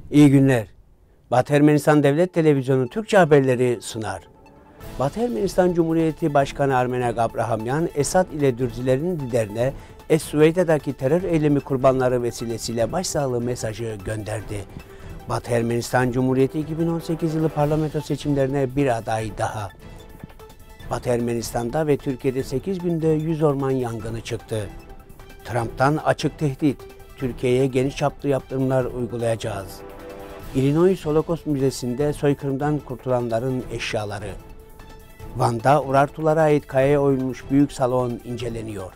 İyi günler. Batı Ermenistan Devlet Televizyonu Türkçe haberleri sunar. Batı Ermenistan Cumhuriyeti Başkanı Armenak Abrahamyan, Esad ile Dürzilerin liderine Es-Süveyda'daki terör eylemi kurbanları vesilesiyle başsağlığı mesajı gönderdi. Batı Ermenistan Cumhuriyeti 2018 yılı parlamento seçimlerine bir aday daha. Batı Ermenistan'da ve Türkiye'de 8 günde 100 orman yangını çıktı. Trump'tan açık tehdit, Türkiye'ye geniş çaplı yaptırımlar uygulayacağız. Illinois Holocaust Müzesi'nde soykırımdan kurtulanların eşyaları. Van'da Urartulara ait kayaya oyulmuş büyük salon inceleniyor.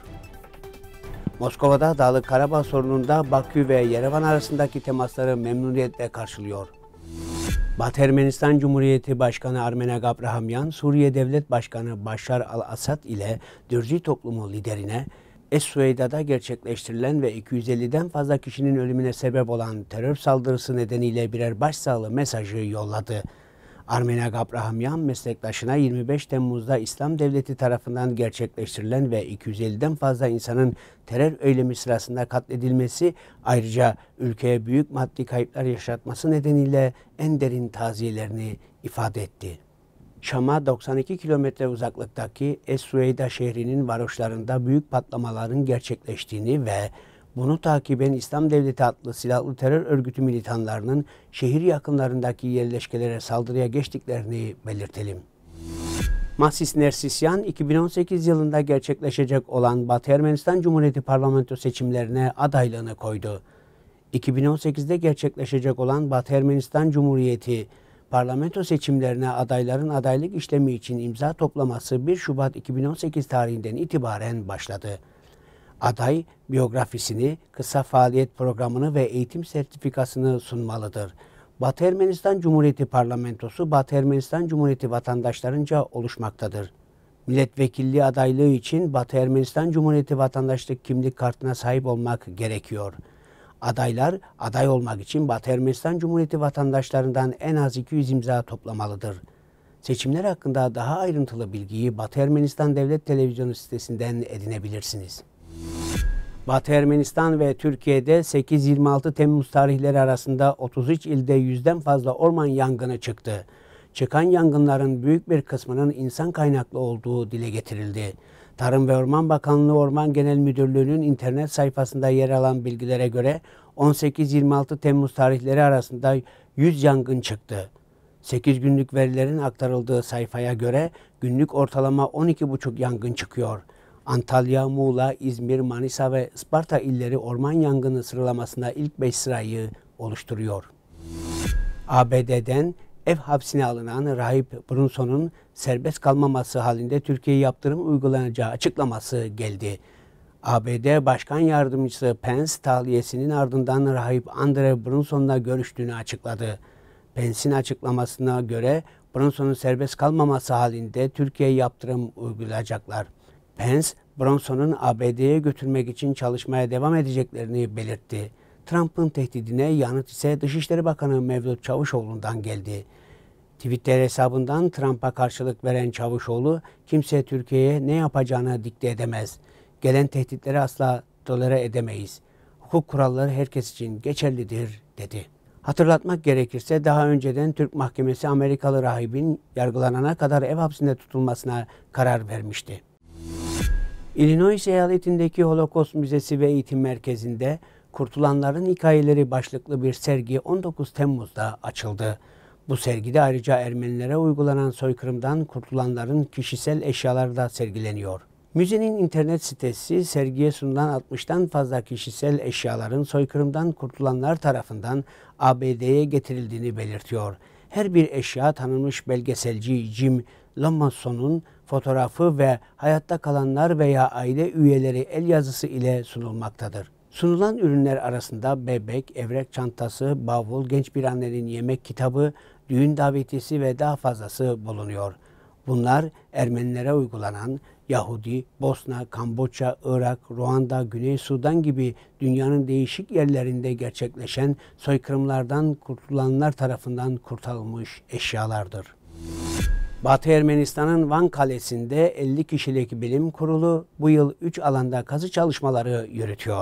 Moskova'da Dağlık Karabağ sorununda Bakü ve Yerevan arasındaki temasları memnuniyetle karşılıyor. Batı Ermenistan Cumhuriyeti Başkanı Armenak Abrahamyan, Suriye Devlet Başkanı Başar al-Assad ile Dürzi toplumu liderine Es-Süveyda'da gerçekleştirilen ve 250'den fazla kişinin ölümüne sebep olan terör saldırısı nedeniyle birer başsağlığı mesajı yolladı. Armenak Abrahamyan, meslektaşına 25 Temmuz'da İslam Devleti tarafından gerçekleştirilen ve 250'den fazla insanın terör eylemi sırasında katledilmesi, ayrıca ülkeye büyük maddi kayıplar yaşatması nedeniyle en derin taziyelerini ifade etti. Şam'a 92 kilometre uzaklıktaki Es-Süveyda şehrinin varoşlarında büyük patlamaların gerçekleştiğini ve bunu takiben İslam Devleti adlı silahlı terör örgütü militanlarının şehir yakınlarındaki yerleşkelere saldırıya geçtiklerini belirtelim. Mahsis Nersisyan, 2018 yılında gerçekleşecek olan Batı Ermenistan Cumhuriyeti parlamento seçimlerine adaylığını koydu. 2018'de gerçekleşecek olan Batı Ermenistan Cumhuriyeti parlamento seçimlerine adayların adaylık işlemi için imza toplaması 1 Şubat 2018 tarihinden itibaren başladı. Aday, biyografisini, kısa faaliyet programını ve eğitim sertifikasını sunmalıdır. Batı Ermenistan Cumhuriyeti Parlamentosu, Batı Ermenistan Cumhuriyeti vatandaşlarınca oluşmaktadır. Milletvekilliği adaylığı için Batı Ermenistan Cumhuriyeti vatandaşlık kimlik kartına sahip olmak gerekiyor. Adaylar, aday olmak için Batı Ermenistan Cumhuriyeti vatandaşlarından en az 200 imza toplamalıdır. Seçimler hakkında daha ayrıntılı bilgiyi Batı Ermenistan Devlet Televizyonu sitesinden edinebilirsiniz. Batı Ermenistan ve Türkiye'de 8-26 Temmuz tarihleri arasında 33 ilde 100'den fazla orman yangını çıktı. Çıkan yangınların büyük bir kısmının insan kaynaklı olduğu dile getirildi. Tarım ve Orman Bakanlığı Orman Genel Müdürlüğü'nün internet sayfasında yer alan bilgilere göre 18-26 Temmuz tarihleri arasında 100 yangın çıktı. 8 günlük verilerin aktarıldığı sayfaya göre günlük ortalama 12,5 yangın çıkıyor. Antalya, Muğla, İzmir, Manisa ve Isparta illeri orman yangını sıralamasında ilk 5 sırayı oluşturuyor. ABD'den ev hapsine alınan rahip Brunson'un serbest kalmaması halinde Türkiye'ye yaptırım uygulanacağı açıklaması geldi. ABD Başkan Yardımcısı Pence, tahliyesinin ardından rahip Andre Brunson'la görüştüğünü açıkladı. Pence'in açıklamasına göre Brunson'un serbest kalmaması halinde Türkiye'ye yaptırım uygulayacaklar. Pence, Brunson'un ABD'ye götürmek için çalışmaya devam edeceklerini belirtti. Trump'ın tehdidine yanıt ise Dışişleri Bakanı Mevlüt Çavuşoğlu'ndan geldi. Twitter hesabından Trump'a karşılık veren Çavuşoğlu, kimse Türkiye'ye ne yapacağını dikte edemez. Gelen tehditleri asla tolere edemeyiz. Hukuk kuralları herkes için geçerlidir, dedi. Hatırlatmak gerekirse daha önceden Türk Mahkemesi Amerikalı rahibin yargılanana kadar ev hapsinde tutulmasına karar vermişti. Illinois eyaletindeki Holocaust Müzesi ve Eğitim Merkezi'nde Kurtulanların Hikayeleri başlıklı bir sergi 19 Temmuz'da açıldı. Bu sergide ayrıca Ermenilere uygulanan soykırımdan kurtulanların kişisel eşyaları da sergileniyor. Müzenin internet sitesi sergiye sunulan 60'tan fazla kişisel eşyaların soykırımdan kurtulanlar tarafından ABD'ye getirildiğini belirtiyor. Her bir eşya tanınmış belgeselci Jim Lamosson'un fotoğrafı ve hayatta kalanlar veya aile üyeleri el yazısı ile sunulmaktadır. Sunulan ürünler arasında bebek, evrek çantası, bavul, genç bir annenin yemek kitabı, düğün davetiyesi ve daha fazlası bulunuyor. Bunlar Ermenilere uygulanan Yahudi, Bosna, Kamboçya, Irak, Ruanda, Güney Sudan gibi dünyanın değişik yerlerinde gerçekleşen soykırımlardan kurtulanlar tarafından kurtarılmış eşyalardır. Batı Ermenistan'ın Van Kalesi'nde 50 kişilik bilim kurulu bu yıl 3 alanda kazı çalışmaları yürütüyor.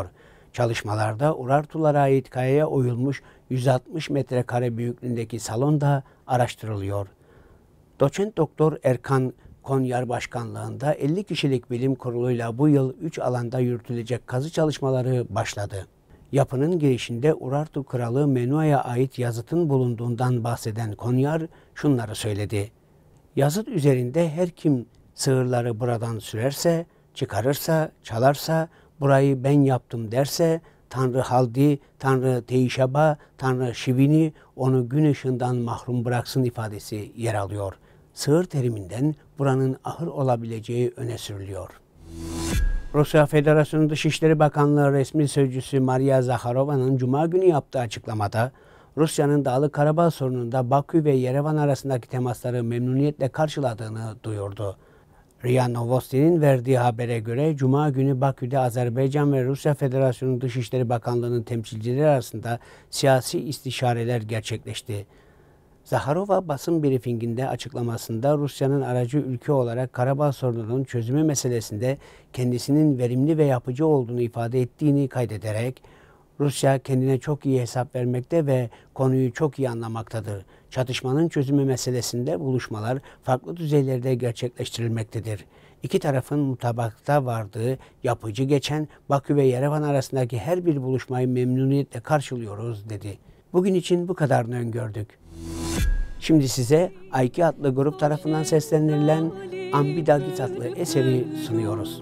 Çalışmalarda Urartulara ait kayaya oyulmuş 160 metrekare büyüklüğündeki salon da araştırılıyor. Doçent Doktor Erkan Konyar başkanlığında 50 kişilik bilim kuruluyla bu yıl 3 alanda yürütülecek kazı çalışmaları başladı. Yapının girişinde Urartu Kralı Menua'ya ait yazıtın bulunduğundan bahseden Konyar şunları söyledi. Yazıt üzerinde her kim sığırları buradan sürerse, çıkarırsa, çalarsa, burayı ben yaptım derse, Tanrı Haldi, Tanrı Teişaba, Tanrı Şivini onu gün ışığından mahrum bıraksın ifadesi yer alıyor. Sığır teriminden buranın ahır olabileceği öne sürülüyor. Rusya Federasyonu Dışişleri Bakanlığı resmi sözcüsü Maria Zakharova'nın Cuma günü yaptığı açıklamada, Rusya'nın Dağlık Karabağ sorununda Bakü ve Yerevan arasındaki temasları memnuniyetle karşıladığını duyurdu. RIA Novosti'nin verdiği habere göre Cuma günü Bakü'de Azerbaycan ve Rusya Federasyonu Dışişleri Bakanlığı'nın temsilcileri arasında siyasi istişareler gerçekleşti. Zakharova basın briefinginde açıklamasında Rusya'nın aracı ülke olarak Karabağ sorununun çözümü meselesinde kendisinin verimli ve yapıcı olduğunu ifade ettiğini kaydederek, Rusya kendine çok iyi hesap vermekte ve konuyu çok iyi anlamaktadır. Çatışmanın çözümü meselesinde buluşmalar farklı düzeylerde gerçekleştirilmektedir. İki tarafın mutabakata vardığı, yapıcı geçen Bakü ve Yerevan arasındaki her bir buluşmayı memnuniyetle karşılıyoruz dedi. Bugün için bu kadarını öngördük. Şimdi size Ayki adlı grup tarafından seslendirilen Ambidagit adlı eseri sunuyoruz.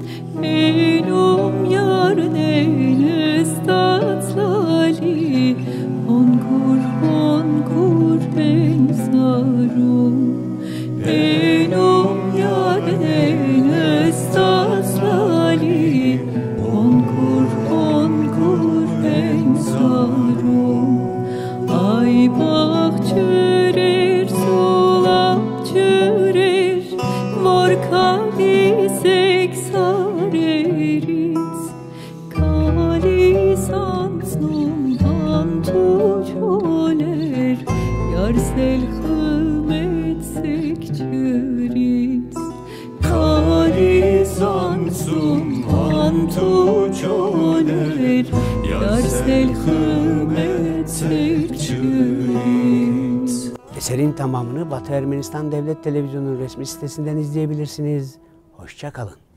Enum yar deniz tatlali, onkur benzarum. Enum yar deniz tatlali, onkur benzarum. Ay bahçerir, sulak çörer, vorkali seksareris, kali sansnum tuçoler, yar selhmet sekçeriz. Kali sansnum tuçoler, yar selhmet sekçeriz. Eserin tamamını Batı Ermenistan Devlet Televizyonu'nun resmi sitesinden izleyebilirsiniz. Hoşça kalın.